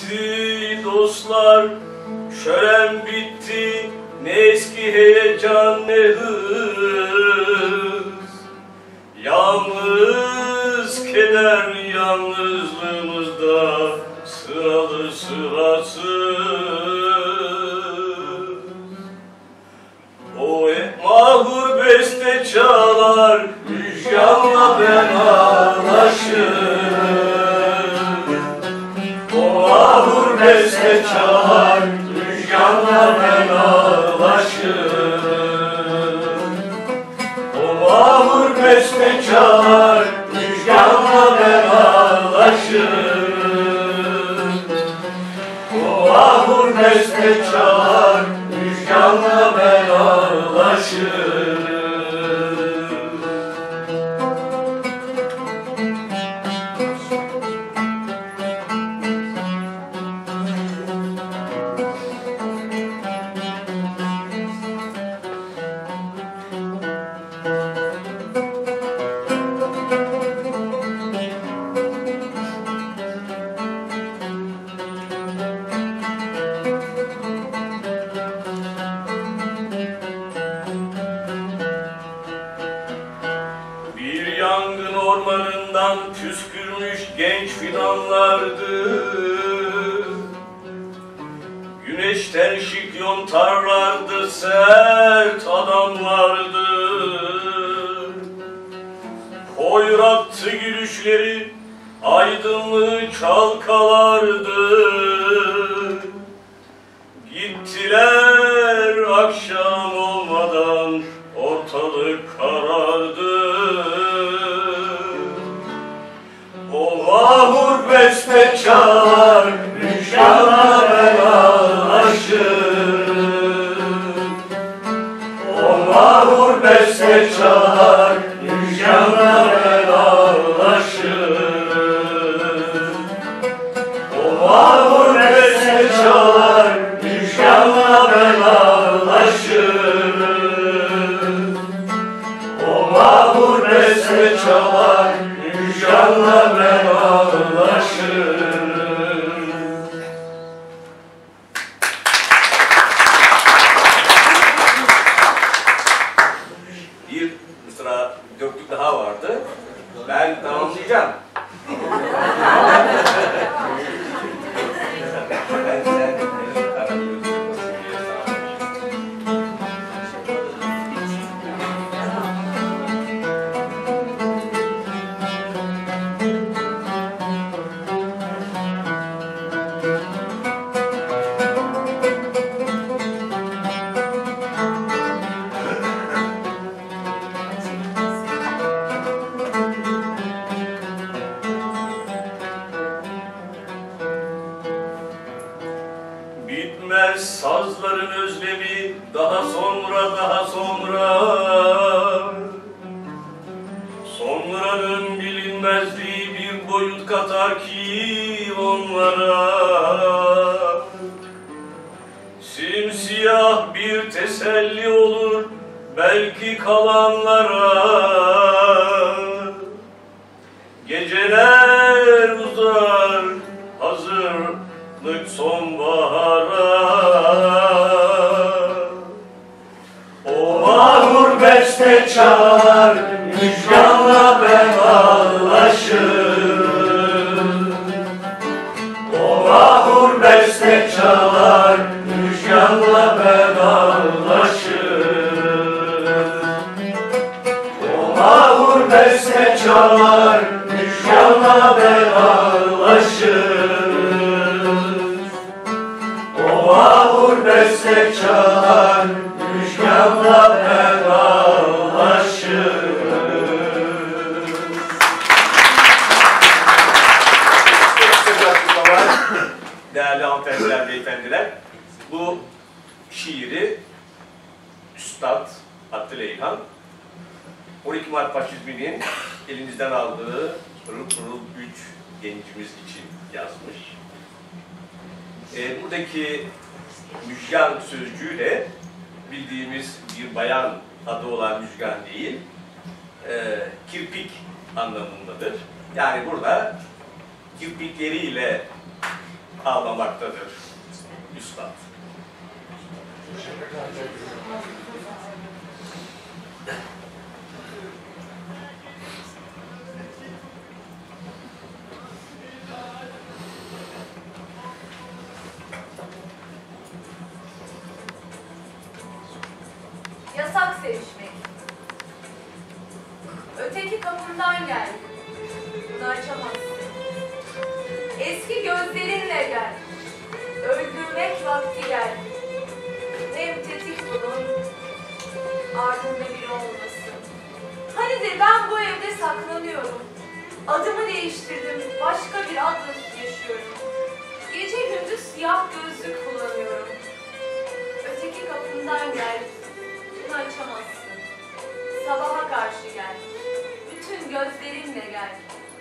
bitti dostlar, şölen bitti, ne eski heyecan ne hız. Yalnız keder yalnızlığımızda sıralı sırasız. O mahur beste çalar, müjganla ben ağlaşır. O mahur beste çalar, müjganla ben ağlaşır. O mahur beste çalar, müjganla ben ağlaşır. O mahur beste çalar, müjganla ben ağlaşır. Yangın ormanından püskürmüş genç fidanlardı. Güneşten şık yontarlardı, sert adamlardı. Hoyrattı gülüşleri, aydınlığı çalkalardı. Gittiler akşam olmadan, ortalık karardı. O mahur beste çalar, müjganla ben ağlaşır. O mahur beste çalar, müjganla ben ağlaşır. O mahur beste çalar, müjganla ben ağlaşır. O mahur beste çalar, müjganla ben ağlaşır. Bir mısra dörtlük daha vardı. Ben tamamlayacağım. Bitmez sazların özlemi, daha sonra, daha sonra. Sonranın bilinmezliği bir boyut katar ki onlara. Simsiyah bir teselli olur belki kalanlara. Geceler uzar, hazırlık sonbahara. O mahur beste çalar, müjganla ben ağlaşır. O mahur beste çalar, müjganla ben ağlaşır. O mahur beste çalar, müjganla ben ağlaşır. O mahur beste çalar, müjganla ben ağlaşır. Değerli hanımefendiler, beyefendiler, bu şiiri Üstad Atilla İlhan 12 Mart faşizminin elinizden aldığı pırıl pırıl 3 gencimiz için yazmış. Buradaki müjgan sözcüğü de bildiğimiz bir bayan adı olan müjgan değil, kirpik anlamındadır. Yani burada kirpikleriyle ağlamaktadır üstad. Yasak sevişmek. Öteki kapımdan gel. Bunu açamazsın. Eski gözlerinle gel. Öldürmek vakti gel. Hem tetik bulun, ardında biri olmasın. Hanidir ben bu evde saklanıyorum. Adımı değiştirdim, başka bir adla yaşıyorum. Gece gündüz siyah gözlük kullanıyorum. Öteki kapımdan gel. Bunu açamazsın. Sabaha karşı gel. Bütün gözlerinle gel.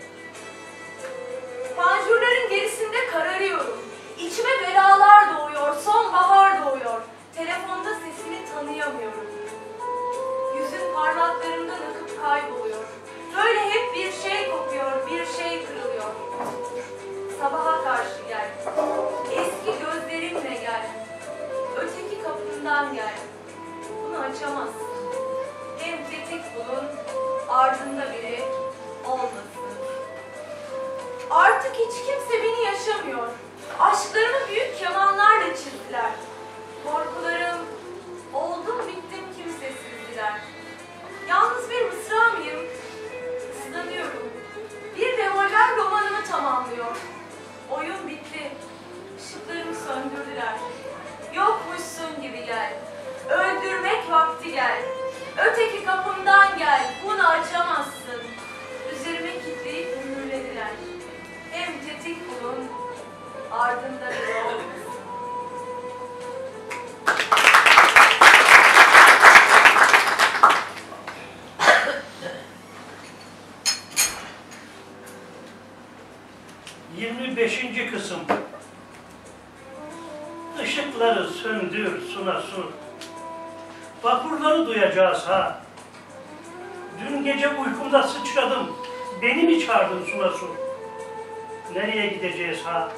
Panjurların gerisinde kararıyorum. İçime belalar doğuyor, sonbahar doğuyor. Telefonda sesini tanıyamıyorum. Yüzün parmaklarımdan akıp kayboluyor. Böyle hep bir şey kopuyor, bir şey kırılıyor. Sabaha karşı gel. Eski gözlerinle gel. Öteki kapımdan gel. Bunu açamazsın. Hem tetik bulun, ardında biri olmasın. Artık hiç kimse beni yaşamıyor. Aşklarımı büyük kemanlarla çizdiler. Korkularım, oldum bittim kimsesizdiler. Yalnız bir mısra mıyım? Islanıyorum. Bir revolver romanımı tamamlıyor. Oyun bitti. Işıklarımı söndürdüler. Yokmuşsun gibi gel. Öldürmek vakti gel. Öteki kapımdan gel. Bunu açamazsın. Üzerime kilitleyip mühürlediler. Hem tetik bulun, ardında biri olmasın. Beşinci kısım. Işıkları söndür suna su. Vapurları duyacağız ha. Dün gece uykumda sıçradım. Beni mi çağırdın suna su? Nereye gideceğiz ha?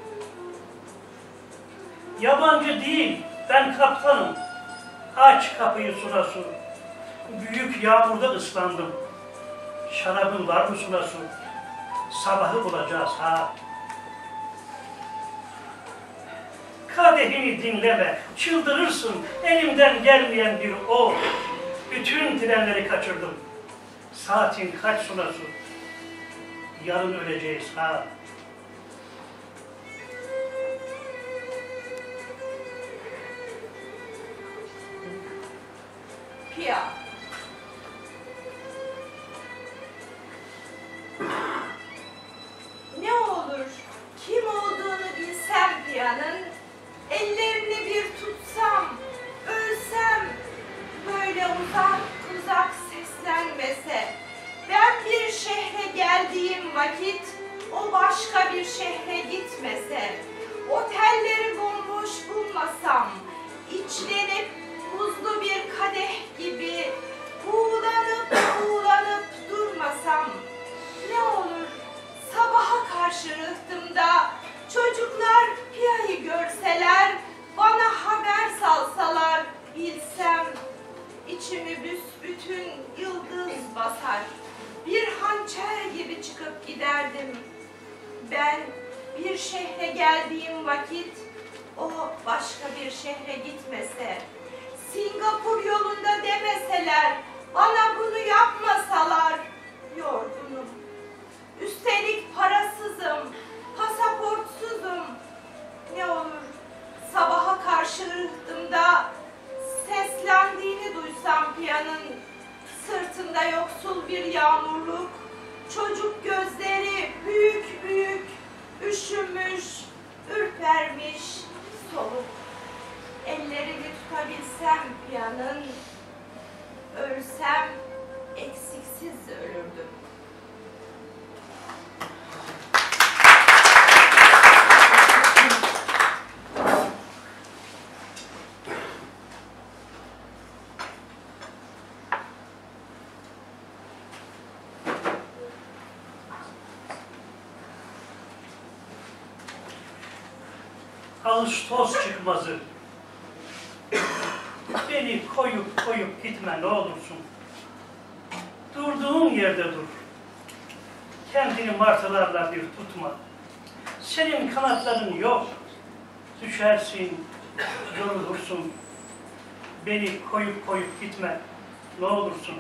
Yabancı değil, ben kaptanım. Aç kapıyı suna su. Büyük yağmurda ıslandım. Şarabın var mı suna su? Sabahı bulacağız ha. Kadehimi dinleme, çıldırırsın. Elimden gelmeyen bir o. Bütün trenleri kaçırdım. Saatin kaç suna su? Yarın öleceğiz ha. Pia. Ne olur kim olduğunu bilsem Pia'nın, ellerini bir tutsam, ölsem, böyle uzak uzak seslenmese, ben bir şehre geldiğim vakit o başka bir şehre gitmese, otelleri bomboş bulmasam, içlenip buzlu bir kadeh gibi buğulanıp durmasam, ne olur sabaha karşı rıhtımda çocuklar Pia'yı görseler, bana haber salsalar, bilsem içimi büsbütün yıldız basar. Bir hançer gibi çıkıp giderdim. Ben bir şehre geldiğim vakit o başka bir şehre gitmese, Singapur yolunda demeseler, bana bunu yapmasalar, yorgunum. Üstelik parasızım, pasaportsuzum. Ne olur sabaha karşı rıhtımda seslendiğini duysam Pia'nın, sırtında yoksul bir yağmurluk, çocuk gözleri büyük büyük, üşümüş, ürpermiş, soluk. Ellerini tutabilsem Pia'nın, ölsem eksiksiz ölürdüm. Ağustos çıkmazı. Beni koyup koyup gitme ne olursun. Durduğun yerde dur. Kendini martılarla bir tutma. Senin kanatların yok. Düşersin, yorulursun. Beni koyup koyup gitme ne olursun.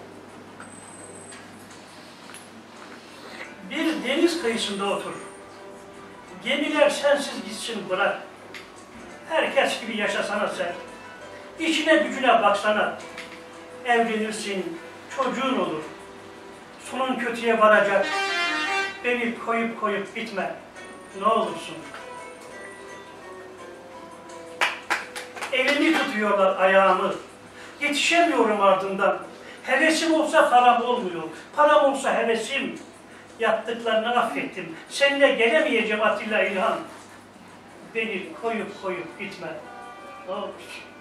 Bir deniz kıyısında otur. Gemiler sensiz gitsin bırak. Herkes gibi yaşasana sen. İçine gücüne baksana. Evlenirsin, çocuğun olur. Sonun kötüye varacak. Beni koyup koyup gitme. Ne olursun. Elimi tutuyorlar ayağımı. Yetişemiyorum ardından. Hevesim olsa param olmuyor. Param olsa hevesim. Yaptıklarını affettim. Seninle gelemeyeceğim Atilla İlhan. Beni koyup koyup gitme. Ne olursun.